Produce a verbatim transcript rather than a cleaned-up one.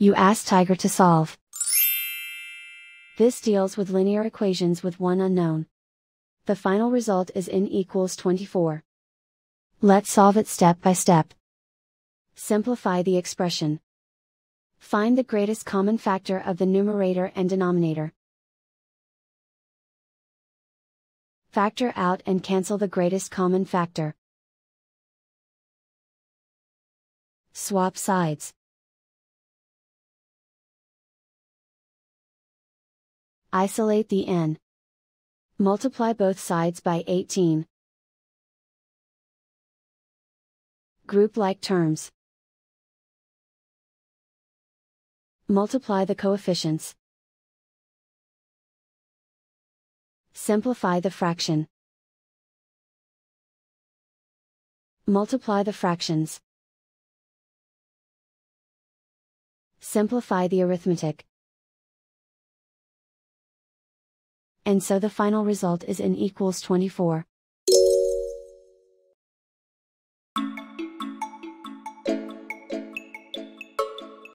You ask Tiger to solve. This deals with linear equations with one unknown. The final result is n equals twenty-four. Let's solve it step by step. Simplify the expression. Find the greatest common factor of the numerator and denominator. Factor out and cancel the greatest common factor. Swap sides. Isolate the n. Multiply both sides by eighteen. Group like terms. Multiply the coefficients. Simplify the fraction. Multiply the fractions. Simplify the arithmetic. And so the final result is n equals twenty-four.